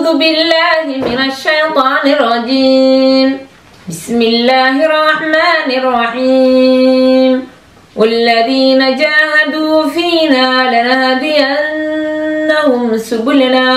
أعوذ بالله من الشيطان الرجيم. بسم الله الرحمن الرحيم. والذين جاهدوا فينا لنهدينهم سبلنا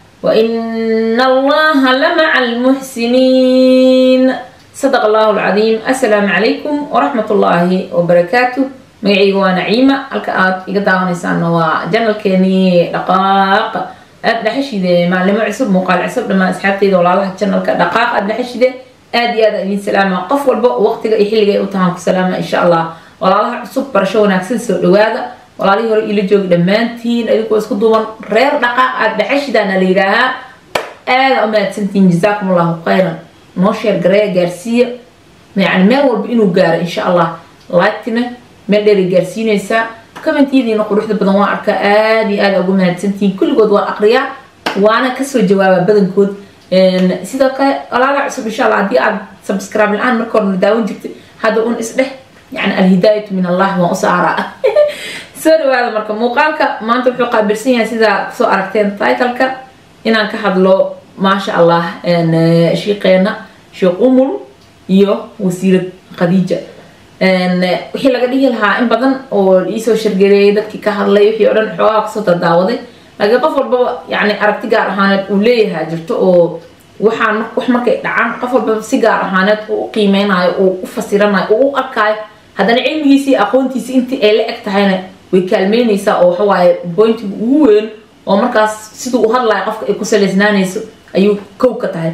وإن الله لمع المحسنين. صدق الله العظيم. السلام عليكم ورحمة الله وبركاته. magacayga waa Naciima, halka aad iga daawanaysaana waa channelkeeni dhaqaaq aad dhaxashide maalimo cusub muuqaal cusub dhamaan asxaabteyda walaalaha channelka dhaqaaq aad dhaxashide aad iyo aad idin salaama qof walba waqtiga iyo xilliga ay u tahan ku salaama insha Allah. walaalaha cusub barasho wanaagsan soo dhawaada, walaalihii hore ila joog dhamaantiin adigu isku duuban reer dhaqaaq aad dhaxashidana la yiraahaa aad u mahadsantiin. jazakumullahu khayran. noo share gareeya gaarsiiya yani meel walba inuu gaaro insha Allah. like-tina meel dheer gaarsiinaysa commentidiina quruxda badan waa arka aad iyo aad ugu mahadsantiin. kulligood waa aqriyaa waana kasoo jawaaba badankood. sidoo kale walaalaha cusub insha Allah haddii aad subscribe la'aan marka hore daawan jirtay hadda un isdheh yani alhidaayatu min Allah waa usaaraa. soo dhawaada marka muuqaalka maanta wuxuu qaabilsan yahay sidaa soo aragteen title-ka inaan ka hadlo maasha Allah sheekheena Sheekh Umul iyo wasiirad Khadija. wixii laga dhihi lahaa in badan oo iisoo shargareeyay dadkii ka hadlay wixii oo dhan xoogaa kasoo dardaawaday laakiin qof walba yani aragti gaar ahaaneed uu leeyahay jirto oo waxaan wax markay dhacaan qof walba si gaar ahaaneed uu u qiimeynayo uu u fasiranayo uu u arkaayo haddana cilmigiisii aqoontiisii intii ay la eg tahayna way kaalmeynaysaa oo waxa waaye pointiga ugu weyn oo markaas siduu u hadlayo qofka ay ku salaysnaanayso ayuu kow ka tahay.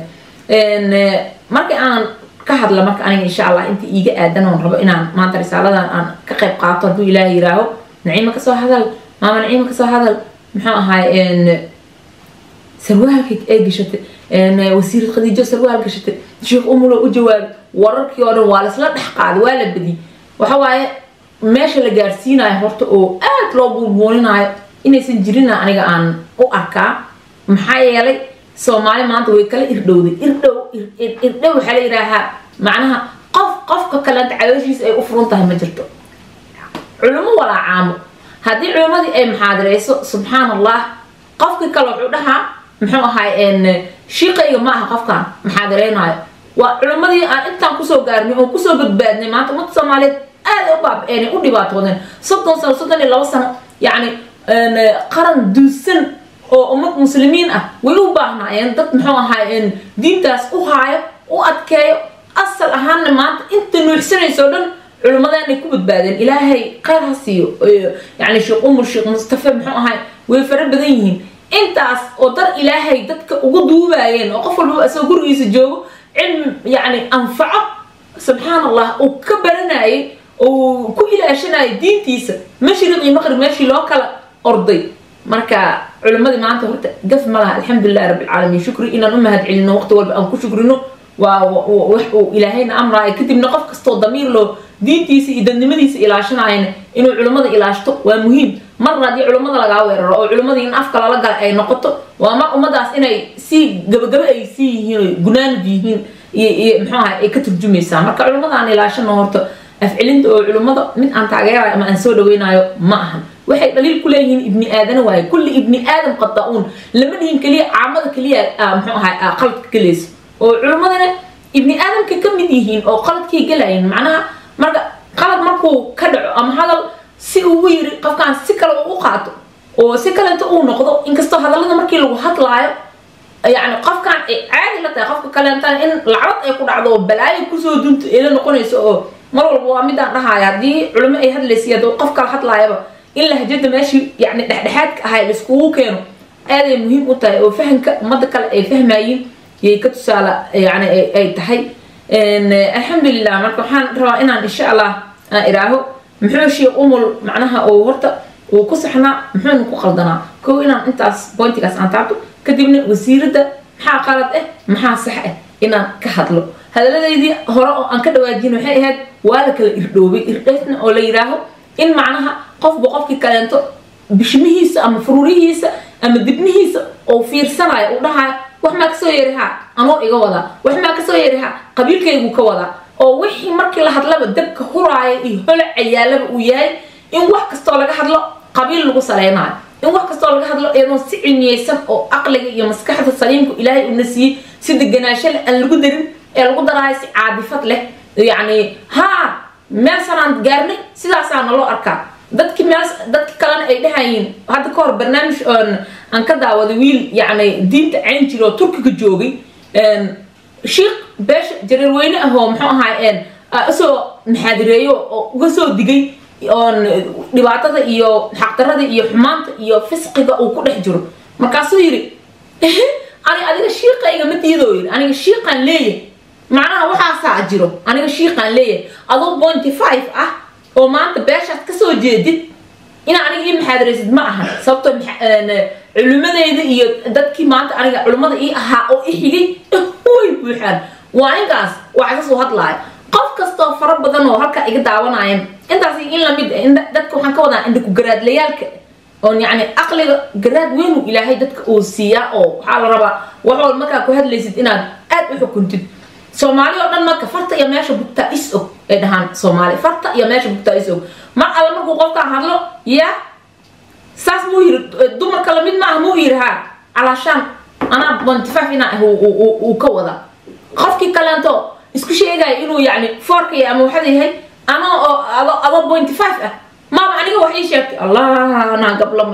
markii aan ka hadla marka aniga insha Allah inta iiga aadan oo rabo inaan maanta risaaladan aan ka qayb qaato haduu Ilaahay yiraaho. Naciima ka soo hadal, maama Naciima ka soo hadal muxuu ahaay sarwaalka ay gashatay wasiirad Khadija sarwaal gashatay Sheekh Umul oo u jawaab wararkii oo dhan waa la isla dhex qaaday waa la badi waxa waaye meesha la gaarsiinayo horta oo aad loo buubuuninayo inaysan jirin aniga aan u arkaa. maxaa yeelay Soomaali maanta way kala irdhowday irdhow waxa la yiraahaa macnaha qofka kala dacayoshiis ay u furan tahay ma jirto culimo wala caamo. hadii culimadii ay muxaadareyso subhanallah qofka kale wuxuu dhahaa muxuu ahaay shiiqayga ma aha qofkan muxaadareynayo waa culimadii aan intaan kusoo gaarnay oo kusoo badbaadnay maanta ummadda Soomaaliyeed aad u baabeen u dhibaatoodeen 32 sano yani qaran duusan oo ummad muslimiin ah way u baahnayeen dad muxuu ahaay diintaas u haayo u adkeeyo asal ahaan maanta inta nuuxsanayso dhan culimadan ay ku badbaadeen ilaahay khayr ha siiyo. yani Sheekh Umul Sheekh Mustafa muxuu ahaay way fara badan yihiin intaas oo dar ilaahay dadka ugu duubayeen oo qof walba asoo gurigiisa joogo cilmi yani anfaco subhanallah oo ka baranayay oo ku ilaashanay diintiisa mashriq iyo maghrib meeshii loo kala orday. marka culimadii maanta horta gaf malaha alxamdulillah rabbil alamin. shukri inaan u mahad celino waqti walba aan ku shukrino waa wax uu ilaahayna amraay kadibna qof kasto damiir loo diintiisa iyo dadnimadiisa ilaashanayna inuu culimada ilaashto waa muhiim. marna hadii culimada laga weeraro oo culimadii in afka la gala ay noqoto waa mar ummadaas inay si gabagaba ay sii yihiin gunaan yihiin iyo muxuu ahaa ay ka turjumaysaa. marka culimada aan ilaashano horta afcilinta oo culimada mid aan taageerayo ama aan soo dhaweynayo ma ahan. waxay daliil ku leeyihiin ibni aadan waaye kulli ibni aadam qadaa'un lama dhihin kaliya caamada kaliya muxuu ahaa qaladka galayso oo culimadana ibni aadamka ka mid yihiin oo qaladkii galayeen. macnaha marka qalad markuu ka dhaco ama hadal si uu yiri qofkaan si kale uu qaato oo si kale inta uu noqdo inkastoo hadallada markii lagu hadlaayo yani qofkaan ay caadi la tahay qofka kale inta in lacag ay ku dhacdo oo balaayo ku soo dunto ee la noqonayso oo mar walba waa mid aan dhahayo hadii culimo ay hadlaysiiyad oo qof kale hadlaayaba in lahjada meeshii yani dhexdhexaadka ahay la iskugu keeno aad ay muhiim u tahay oo fahamka ummadda kale ay fahmayeen yay ka tusaala yani ay tahay. alxamdulillah marka waxaan rabaa inaan insha Allah aan iraaho muxuu Sheekh Umul macnaha oo horta uu ku saxnaa muxuu ku qaldanaa koo inaan intaas pointigaas aan taabto kadibna wasiirada maxaa qalad maxaa sax inaan ka hadlo. hadaladeedii hore oo aan ka dhawaajin waxay ahayd waa la kala irdhoobay irdheysna oo la yiraaho in macnaha qofkii kaleento bishmihiisa ama furuurihiisa ama dibnihiisa oo fiirsanayo u dhahayo wax ma ka soo yeeraha anoo iga wada wax ma ka soo yeeraha qabiilkaygu ka wada oo wixii markii la hadlaba dabka huraaya iyo holac ayaalaba uu yahay in wax kasto laga hadlo qabiil lagu saleynayo in wax kastoo laga hadlo iyadoo si cilmiyeysan oo aqliga iyo maskaxda saliimku ilaahay u nasiiyay si deganaansho aan lagu darin ee lagu daraay si caadifad leh yani meel sanaan gaarnay sidaasaan loo arkaa dadki kalena ay dhahayin hadda ka hor barnaamij aan ka daawaday wiil yani diinta cayn jiro turkiga joogay sheekh beesha jareerweyne ah oo muxuu ahaa asoo maxaadireeyo oo uga soo digay dhibaatada iyo xaqdarada iyo xumaanta iyo fisqiga uu ku dhex jiro markaasuu yiri adiga shiiqayga ma diido yiri aniga shiiqan leeyahay macnaha waxaasaa jiro aniga shiiqan leeyahay adoo 0.5 ah oo maanta beeshaad ka soo jeedid ina aniga ii maxaadiraysid ma aha sababtoo culimadeyda iyo dadkii maanta aniga culimada ii ahaa oo i xigay way buuxaan waa ninkaas waxa soo hadlaaya qof kastoo fara badan oo halka iga daawanayeen intaas in la mid dadka waxaan ka wadaa indha ku garaadlayaalka oo yani aqliga garaad weyn uu ilaahay dadka uu siiyaa oo waxa la rabaa waxoo markaa ku hadlaysid inaad aad u xukuntid Soomaali oo dhan marka farta iyo meesha bugta is og ay dhahan Soomaali farta iyo meesha bugta is og ma alla markuu qofka hadlo ya saas muu yiri dumarka la mid ma ah muu yiri alashan ana 25 ina uu ka wada qofkii kaleento isku sheegay inuu yani forka ama waxa yahay ana ado 0.5 ah ma aniga wax ii sheegtay allah ana qabla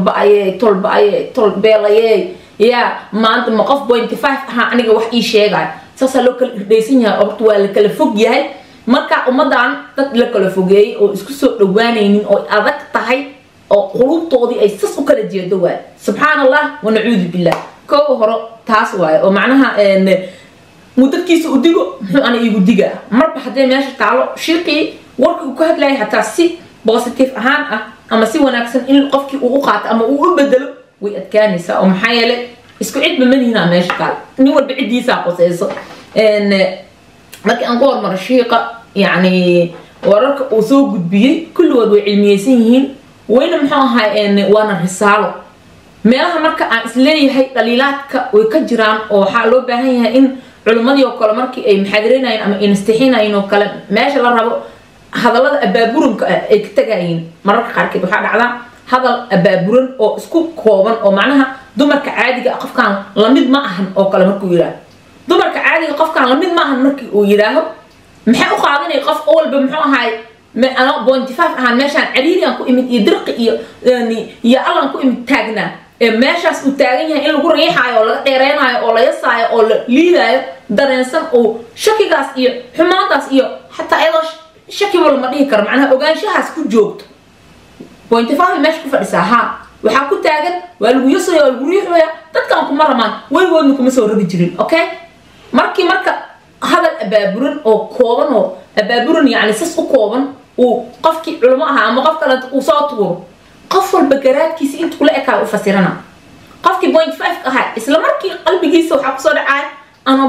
tolbeelaye ya maanta ma qof 0.5 ah aniga wax ii sheegay sasa loo kala dhaysan yahay oo waa la kala fog yahay marka umadan dad la kala fogeeyay oo isku soo dhawaanaynin oo adag tahay oo qulubtoodii ay sas u kala jeedo waay subhanallah wa na'uudu billah ko horo taas waay oo macnaha mudadkiisa u digo muxuu ana igu diga marba hadee meesha taalo shiiqi warka ku hadlay hatta si positive ahaan ah ama si wanaagsan in qofkii uu qaato ama uu u bedelo way adkaanaysaa oo maxaa yeelay isku cid manina meesha taal nin walba cidiisa qosayso markii aan ku hormar shiiqa yani wararka uu soo gudbiyay kulligood way cilmiyeysan yihiin wayna muxuu ahaa waana risaalo meelaha marka aan isleeyahay dhaliilaadka way ka jiraan oo waxa loo baahan yahay in culimadii oo kale markii ay maxaadireynayeen ama instixinayeen oo kale meesha la rabo hadalada abaaburanka ay ka tagayeen mararka qaarkeed waxa dhacda hadal abaaburan oo isku kooban oo macnaha dumarka caadiga qofkan la mid ma ahan oo kale markuu yiraahdo dumarka caadiga qofkan la mid ma ahan markii uu yiraahdo maxay u qaadanay qof walba muxuu ahaay ana 0.5 ahan meeshan cariiriyan ku imid iyo dirqi iyo allan ku imid taagna meeshaas uu taagan yahay in lagu riixayo laga dheereenayo oo la yasaayo oo la liidayo dareensan oo shakigaas iyo xumaantaas iyo xataa ayadoo shaki wala ma dhihi karo macnaha ogaanshahaas ku joogto 0.5 meesha ku fadhisaa waxa ku taagan waa lagu yasayo oo lagu riixayo dadkan kuma ramaan waygoodna kuma soo rabi jirin okay marka hadal abaaburan oo kooban oo abaaburan yani sas u kooban oo qofkii culimo aha ama qof kale uu soo tuuro qof walba garaadkiisa inta kula ekaa u fasirana qofkii 0.5 aha isla markii qalbigiisa waxa ku soo dhacay ana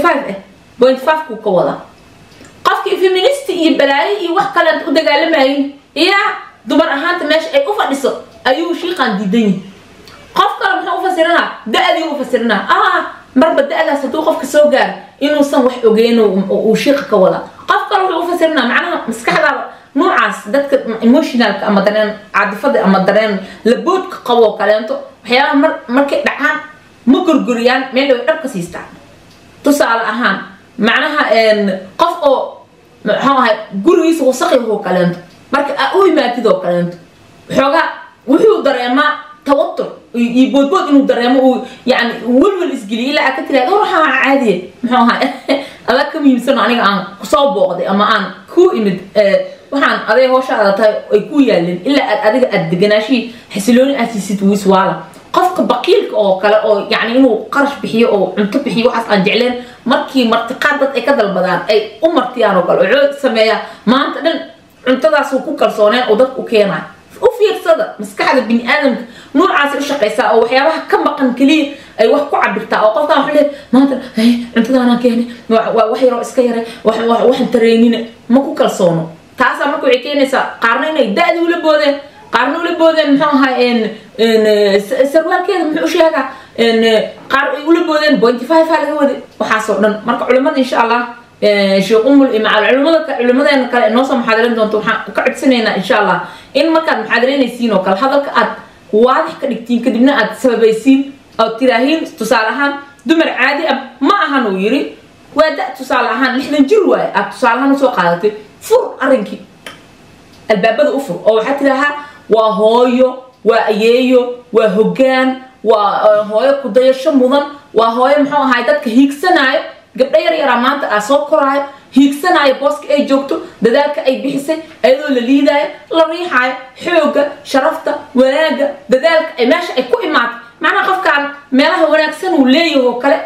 0.5 ku ka wada qofkii feminist iyo balaayi iyo wax kale u dagaalamayeen iya dumar ahaanta meesha ay u fadhiso ayuu shiiqan diidan qof kale muxuu u fasirana daadii u fasirana marba daadaas haduu qofka soo gaar inuu san wax ogeyn oo shiiqa ka wada qof kale wuxuu u fasirana macnaha maskaxdaada noocaas dadka emotionalka ama dareen caadifada ama dareen laboodka qabo kaleento waxyaalaha markay dhacaan ma gurguriyaan meel ay dhabka siistaan tusaale ahaan macnaha qof oo maxaa ahay gurigiisa wasaqi oo kaleento marka uu imaatid oo kaleento xoga wuxuu dareemaa توتر يبود إنه دريمه يعني والإسجلي لا أكتر هذا روح عادي معها هذا كم يمسون عني عن صوب وقدي أما عن كو إمد وحن هذا هو شغلة يكويا إلا هذا الدجناشي حسلوني أسيسيت ويسوالا قفك بقيلك أو كلا أو يعني إنه قرش بحيه أو عنك بحيه وحص عن جعلين مركي مرتقادات أكذا البدان أي مرتيانو قال عود سمايا ما أنت أنت ذا سوكو كرسونين وضك وكينا وفي صدق مسكحة بني آدم نوع عسل الشقيسة أو حيابها كم بقى كلي أي وحكو عبرتها أو قطع حلي ما أنت هي أنت ذا أنا كهني وحي رأس كيري وحن ترينين ماكو كرسونو تاسع ماكو عكينيسا قارنين يدادي ولا بودين قارنوا ولا بودين محاها إن سروال كذا محوش هذا إن ولا بودين بوينتي فايف هذا هو وحاسون مرك علماء إن شاء الله شو قوم مع العلماء إن كان نوصل محاضرين دون توحى وقعد سنين إن شاء الله إن ما كان محاضرين يسينو كل هذا كأد واضح كدغتين كدبنا اد سببيسين او تراهين تصالحان دمر عادي ما اهانو يري ودا تصالحان لخدن جير واي اد تصالحان سو قادتي فر ارنكي البابده افر او waxa tiraha waa hooyo waa ayeeyo waa hogaan waa hooyo ku dayasho mudan waa hooyo maxuu ahay dadka hiigsanaayo gabdha yar yar maanta soo koraayo hiigsanaayo booska ay joogto dadaalka ay bixisay ayadoo la liidaayo la riixayo xooga sharafta wanaaga dadaalka ay meesha ay ku imaatay macna qofkan meelaha wanaagsan uu leeyahay kale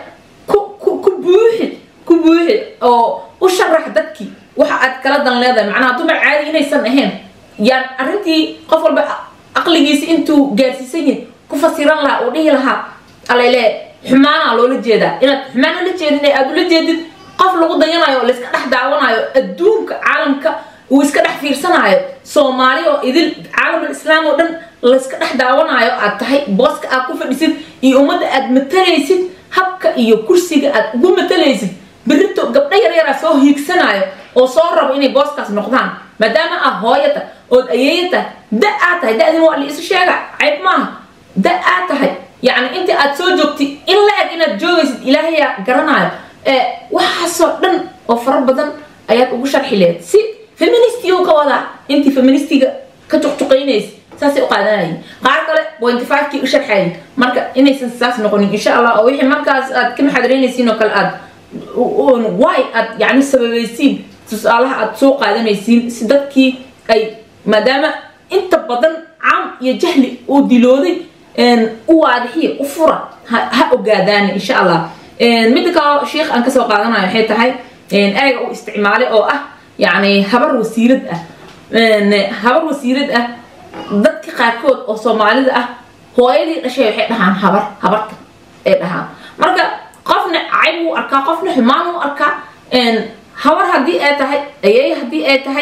ku buuxi oo u sharax dadkii waxa aad kala dan leedahay macna dumar caadi inaysan ahayn yaan arintii qof walba aqligiisa intuu gaarsiisan yahay ku fasiran laha oo dhihi laha alaylee xumaana loo la jeedaa inaad xumaana la jeedin ay aad la jeedid qof lagu dayanayo la iska dhex daawanayo adduunka caalamka uu iska dhex fiirsanayo Soomaaliya oo idil caalamka islaam oo dhan la iska dhex daawanayo aad tahay booska aad ku fadhisid iyo umada aad matalaysid habka iyo kursiga aad ugu matalaysid birito gabdha yar yar soo hiigsanayo oo soo rabo inay booskaas noqdaan maadaama hooyada oo ayeeyada tahay daadin waa la isu sheega cayb maaha tahay يعني انت اتسو جوجتي الا ان جوجيsid ilaahay garanayo waxa soo dhan oo far badan ayaad ugu sharxi leed si feministiga ka wada intii feministiga ka tuqtuqaynays saasi u qaadanay qaar kale 0.5 ki u sharxay marka inaysan saas noqonin insha Allah oo wixii markaas aad ka maxadreynaysiin oo kale aad way aad yani sababaysiin su'aalaha aad soo qaadanaysiin si dadkii ay maadaama inta badan caam iyo jahli oo dilooday واضحية وفرة هأجادان إن شاء الله مدك شيخ أنك سو قادنا waxay tahay أرجع استعماله أو يعني habar wasiirad dadka qaarkood oo Soomaalida hooyadii dhashay waxay dhahaan habarta ee dhahaan marka qofna cayb uu arkaa qofna xumaan uu arkaa habar hadii ay tahay ayay hadii ay tahay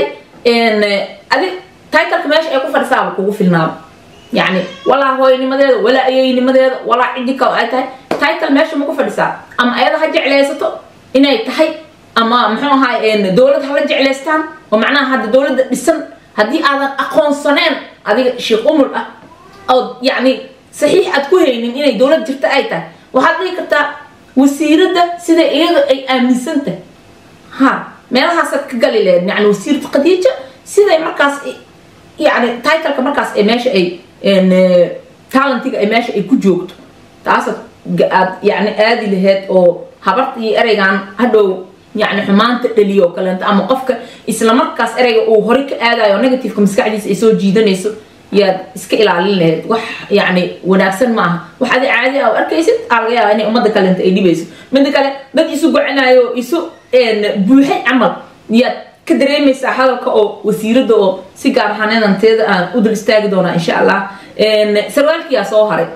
adi title meesha ay ku fadhisaa kugu filnaa يعني ولا هو نمديد ولا أي نمديد ولا عندك أو أي تايتل ماشي مو كفرسا أما أيضا هرجع ليستو إنه تحي أما محو هاي إن دولة هرجع ليستان ومعناها هذا دولة السن هذه هذا أقوى صنين هذه شيء أمور أو يعني صحيح أتكوه إن دولة جرت أيتا وهذا كتا وسيرة ده سيدا أي أمن سنته ها ما لها سك قليل يعني وسيرة قديجة سيدا مركز يعني تايتل كمركز ماشي أي إن تالنتيجا ماشي أي كوجوكت تاسد يعني آدي لهاد أو habartii eraygan hadhow yani xumaanta dhaliyo kalanta ama qofka isla markaas erayga uu hore ka aadayo negative maskaxdiisa ay soo jiidanayso yaad iska ilaalin lahayd wax yani wanaagsan ma aha wax aad caadi ah arkaysid laga yaabaa inay umada kalanta ay dhibayso mid kale dad isu gocanayo isu buuxay amal yaad ka dareemaysaa hadalka oo wasiirada oo si gaar ahaaneedanteeda aan u dul istaagi doona insha Allah sarwaalkii soo haray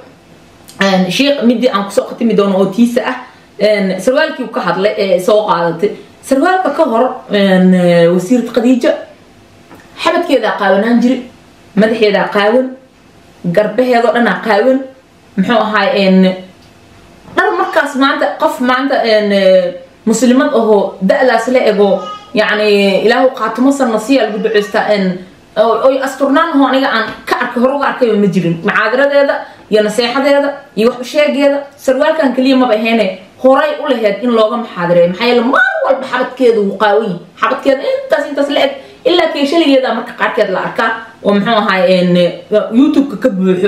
sheekh midi aan ku soo qatimi doono oo tiisa ah sarwaalkii ka hadlay soo qaadatay sarwaalka ka hor wasiirad Khadiija xabadkeeda qaawanaan jiray madaxeeda qaawan garbaheeda dhana qaawan muxuu ahaay dhar markaas maanta qof maanta muslimad oo da'daas la ego yani ilaahu qaatimo sanasiya lagu duceystaa oo asturnaan oo aniga aan ka arkay hor uga arkay ma jirin macaadiradeeda iyo naseexadeeda iyo wax sheegeeda sarwaalkan kaliya ma baahane horay u lahayd in looga maxaadireeyo maxay la mar walba xabadkeeda uu qaawin xabadkeeda intaas la eg illa keeshaligeeda marka qaarkeed la arkaa oo muxuu ahaay YouTube ka buuxo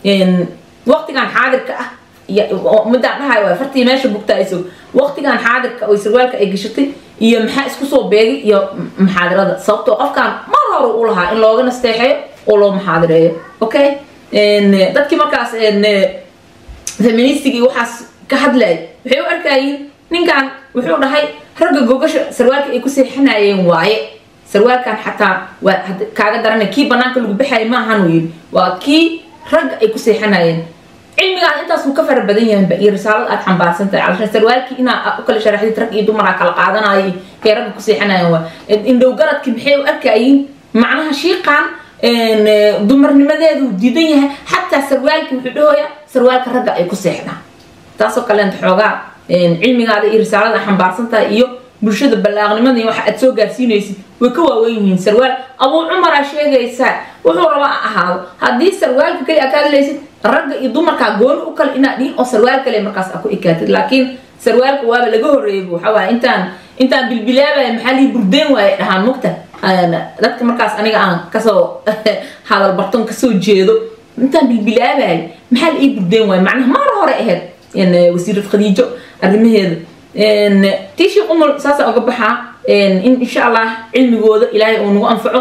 waqtigan xaadirka ah مدة هاي وفرتي ماشي بوقتايسو وقت كان حاضر ويسروالك أي قشتي يا محاس كسو بيجي يا محاضرة صوته قف كان ما هو أقولها إن لو جن استحي ولا محاضرة أوكي إن ده مركز إن فيمينيستي وحس كحد لاي وحيو أركاين نين كان وحيو هاي رجع جوجش سروالك يكسي حنا يواعي سروال كان حتى كعادة درنا كي بناك اللي بحي ما هنوين وكي رجع يكسي حنا علمي أنت أصلا كفر بدنيا بقي رسالة أتحمل باسنت علشان سروالك إنا أكل شرحي ترك يدو مرة كلا قاعدنا هي رجع كسي حنا هو إن لو جرت كبحي وأركاين معناها شيء كان إن دمر المداد وديدينها حتى سروالك محدوية سروالك رجع يكسي حنا تاسو كلام حوجا علمي هذا رسالة أتحمل باسنت إيو bulshada balaaqnimada waxa aad soo gaarsiinaysid way ka waaweyn yihiin sarwaal Abu Umar sheegaysa wuxuu rabaa ahaado hadii sarwaalka kaliya ka hadlaysid ragga iyo dumarka goon u kala ina dhiin oo sarwaal kale markaas ku ekaatid laakiin sarwaalka waa laga horeeyo waxa waa intaan bilbilaabay maxalli burdeen way dhahaan mugta dadka markaas aniga aan kasoo hadal barton kasoo jeedo intaan bilbilaabay maxal ii burdeen way macnaha mar hore ahayd in wasiirad Khadiijo arrimaheeda tiishi umul saasa uga baxa insha Allah cilmigooda Ilaahay uu nagu anfaco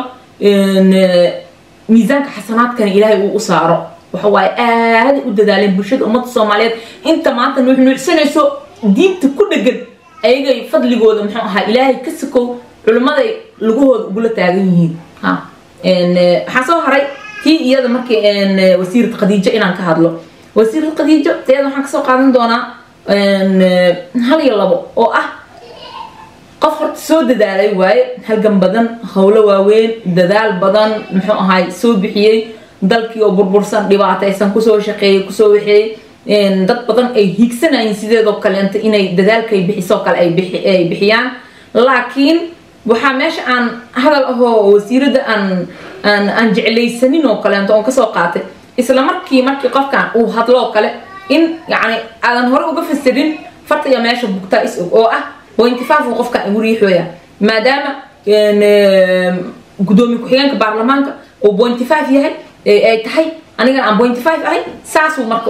miisaanka xasanaadkan Ilaahay uu u saaro waxa way aad u dadaaleen bulshada ummadda Soomaaliyeed inta maanta nuuxsanayso diinta ku dhagan ayagay fadligooda muxuu ahaa Ilaahay ka sakow culimada lugahooda ugu la taagan yihiin waxa soo haray tii iyada markii wasiirad Khadiijo inaan ka hadlo wasiirad Khadiijo teeda waxaan ka soo qaadan doonaa hal iyo labo oo ah qof horta soo dadaalay waaye halgan badan hawlo waaweyn dadaal badan muxuu ahay soo bixiyay dalkii oo burbursan dhibaataysan ku soo shaqeeyay ku soo wixii dad badan ay hiigsanayeen sideedoo kale inay dadaalkay bixiso kale ay bixiyaan laakiin waxa meesha aan hadal ahoo wasiirada aan jeclaysanin oo kale oo ka soo qaatay isla markii qofkan uu hadlo kale in yani aadan hore uga fasirin fartiga meesha bugta is oo ah oo intifaafu qofka ugu riixoya maadaama gudoomiye ku-xigeenka baarlamaanka oo 0.5 yahay ay tahay aniga aan 0.5 ahay saasu marka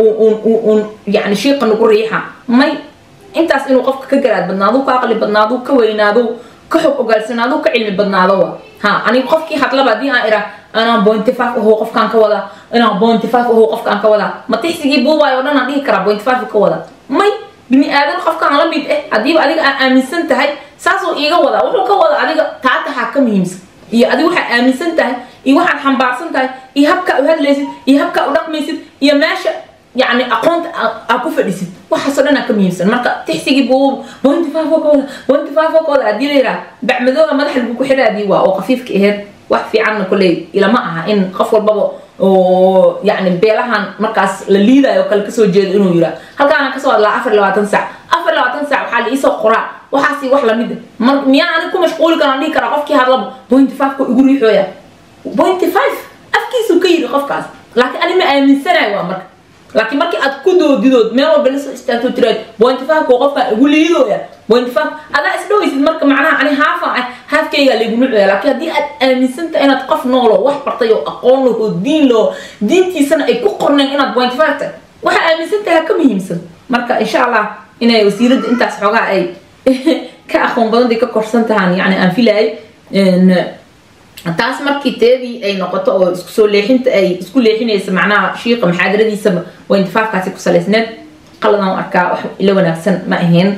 yani sheeqa ugu riixa may intaas inuu qofka ka garaad badnaado ka aqli badnaado ka weynaado ka xog ogaalsanaado ka cilmi badnaado aniga qofkii hadlaba hadii aan ira أنا بوينت فاف وهو قف كان كودا أنا بوينت فاف وهو قف كان كودا ما تحسي بوا يودنا ناديه كرا بوينت فاف كودا ماي بني آدم قف كان على بيت أديب عليك آمن سنت هاي ساسو إيجا ودا وحنا كودا عليك تعال حكم يمس يا أديب واحد آمن سنت هاي واحد حنبار سنت هاي يهبك وهذا لازم يهبك ورقم يصير يا ماشى يعني أقنت أكو فريسي وحصلنا كم يمسن مرة تحسي بوينت فاف كودا بوينت فاف كودا أدي ليرا بعملوها مدح البوكو حلا دي وقفيف كهاد wax fiican kulay ila ma aha in qof walba oo yani beelahan markaas la liidayo kala ka soo jeedo inuu yira halkaan ka soo hadlaa 24 saac waxa la isoo qoraa waxaasi wax la mid miya aan ku mashquul kan dhigi kara qofkii hadlaba 0.5 ko ugu riixoya 0.5 afkiisu ka yiri qofkaas laakiin ani ma aaminsanayo waa marka laakiin markii aad ku doodidood meel walba la soo istaagto tiraad 0.5 ko qofka ugu liidoya 0.5 ada isdhowaysid marka macnaha ani haafkayga lagu nuucay laakiin hadii aad aaminsanto inaad qof noolo wax bartay oo aqoon loo diintiisana ay ku qorneen inaad 0.5 waxa aaminsantahay ka muhiimsan marka insha Allah inay wasiirada intaas xogaa ay ka aqoon badan ka korsan tahan yani aan filay taas markii teedii ay noqoto oo isku soo leexinta ay isku leexinaysa macnaha sheekha maxaadaradiisa 0.5 kaasi ku saleysneed qaladan arkaa wax ila wanaagsan ma ahayn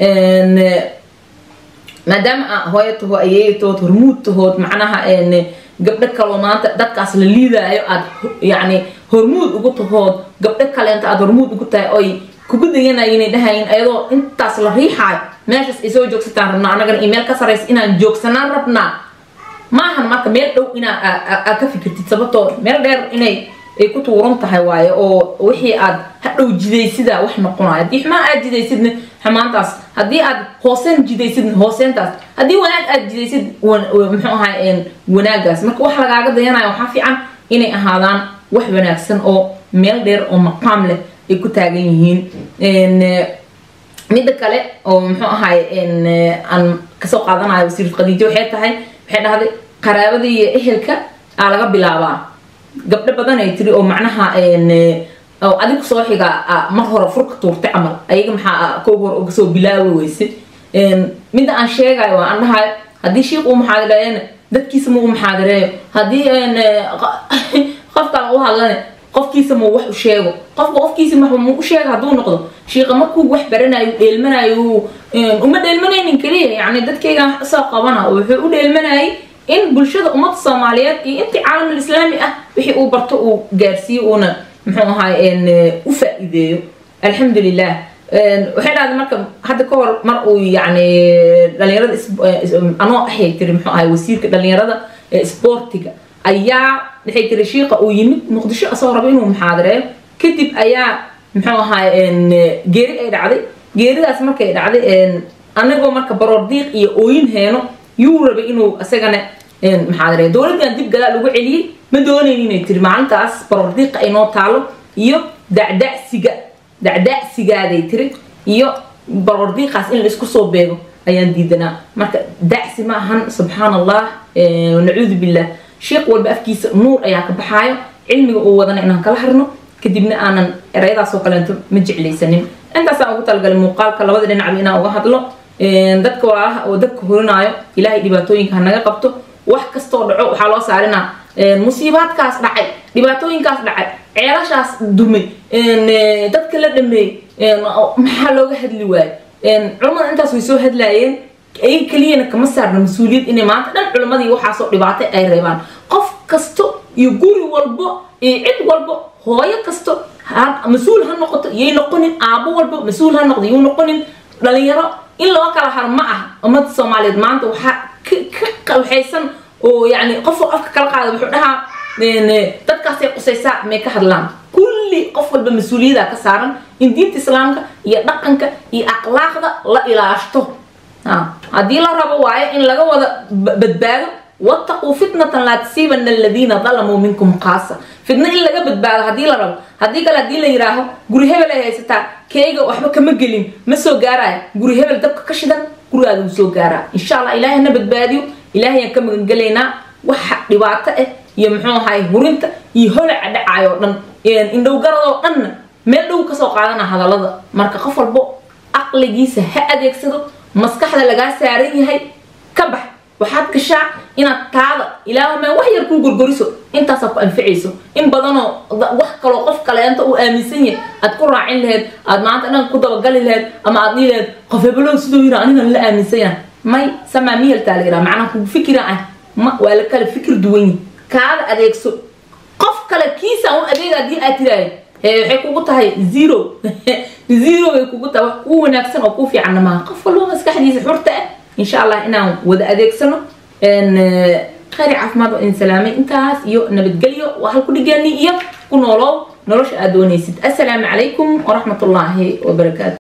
maadaama hooyatuhu ayeeytood hormuudtood macnaha gabdho kale maanta dadkaas la liidaayo aad yani hormuud ugu tahood gabdho kale inta aad hormuud ugu tahay oo kugu dayanayeen dhahayn ayadoo intaas la riixay meeshas ay soo joogsataan rabnaa anagana email ka sareys inaan joogsanaan rabnaa maahan marka meel dhow inaa ka fikirtid sababtoo meel dheer inay ay ku tuuran tahay waaye oo wixii aad hadhow jidaysidaa wax noqonayo hadii xumaan aad jidaysidna xumaantaas hadii aad hooseen jidaysidna hooseentaas hadii wanaag aad jidaysid muxuu ahaa wanaagaas marka wax lagaaga dayanayo waxa fiican inay ahaadaan wax wanaagsan oo meel dheer oo maqaam leh ay ku taagan yihiin mid kale oo muxuu ahaa aan ka soo qaadanayo wasiirad Khadiijo waxay dhahday qaraabadii iyo ehelka laga bilaabaa gabdho badan ay tiri oo macnaha oo adigu soo xiga mar hore furka tuurtay amal ayaga maxaa koob hore uga soo bilaawi weyse mid aan sheegayo aan dhahay hadii sheekh uu muxaadareeyay dadkiisa muu muxaadareeyo hadii qof kale uu hadlana qofkiisa muu wax u sheego qofkiisa muu u sheego haduu noqdo sheekh markuu wax baranayo dheelmanayo uma dheelmanaynin kaliya yani dadkayga soo qabana wuxuu u dheelmanayay in bulshada ummadda Soomaaliyeed iyo inta caalamka islaami ah wixii uu barto uu gaarsiyo una muxuu ahaa u faa'iideeyo alxamdulillah waxay dhahday marka hadda ka hor mar uu yani dhalinyarada anoo ahay tiri muxuu ahaa wasiirka dhalinyarada sportiga ayaa waxay tiri sheekha uu yimid Muqdisho asoo rabo inuu muxaadareeyo kadib ayaa muxuu ahaa geeri ay dhacday geeridaas markay dhacday anagoo marka baroordiiq iyo ooyin heeno yuu rabay inuu asagana maxaa daray dowladdan dib gadaal ugu celiyay ma doonaynin inay tiri maalintaas baroordiiq ay noo taalo iyo dacdacsigaaday tiri iyo baroordiiqaas in la isku soo beego ayaan diidanaa marka dacsi ma ahan subxaanallah nacuudu billah sheekh walba afkiisa nuur ayaa ka baxaayo cilmiga uu wadana inaan kala harno kadibna aanan erayadaasoo kaleento ma jeclaysanin intaasaan ugu talagalay muuqaalka labada dhinacba inaan uga hadlo dadka walaalaha oo dadka horinaayo ilaahay dhibaatooyinka hanaga qabto wax kastoo dhaco waxaa loo saarinaa musiibaadkaas dhacay dhibaatooyinkaas dhacay ceelashaas dumay dadka la dhameeyey maxaa looga hadli waayo culamada intaas way soo hadlaayeen ay kaliyana kama saarna mas-uuliyad inay maanta dhan culamadii waxaasoo dhibaatay ay reebaan qof kasto iyo guri walbo iyo cid walbo hooyo kasto mas-uul ha noqoto iyay noqonin aabo walbo mas-uul ha noqdo yuu noqonin dhalinyaro in loo kala haro ma ah ummadda soomaaliyeed maanta waxaa ka qalxaysan oo yani qof afka kala qaada wuxuu dhahaa dadkaasay qusaysaa may ka hadlaan kulli qof walba mas-uuliyada ka saaran in diinta islaamka iyo dhaqanka iyo akhlaaqda la ilaashto haddii la rabo waayo in laga wada badbaado wattaquu fitnatan laa tusiibanna aladiina dalamuu minkum khaasa fitna in laga badbaado haddii la rabo haddii kale haddii la yiraaho guri hebel ay haysataa keega waxba kama gelin ma soo gaaraya guri hebel dabka ka shidan gurigaada uu soo gaaraa insha allah ilaahay na badbaadiyo ilaahay aan ka magangelaynaa waxa dhibaato ah iyo muxuu ahaay hurinta iyo holaca dhacayo dhan indhowgaradoo dhanna meel dhow kasoo qaadana hadallada marka qof walbo aqligiisa ha adeegsado maskaxda lagaa saaran yahay ka bax waxaad gashaa inaad taada ilaahuma wax yar kuu gorgoriso intaasaa ku anficayso in badanoo wax kaloo qof kaleento uu aaminsan yahay aad ku raacin laheyd aad maanta dhan ku dabagali laheyd ama aad dhihi laheyd qof heblow siduu yira anigan la aaminsan yahay may samaa miyaltaa la yiraa macnaha kugu fikira ah ma waa la kala fikir duwan yahay kaada adeegso qof kale kiisa u adeeg haddii aad tiraayo waxay kugu tahay zero way kugu tahay wax kuu wanaagsan oo kuu fiicanna maaha qof walba maskaxdiisa xurta ah insha allah inaan wada adeegsano khayr caafimaad oo in salaamay intaas iyo nabadgelyo waa halku dhigeeni iyo ku noolow nolosha aad doonaysid assalaamu calaykum waraxmatullaahi wabarakaatu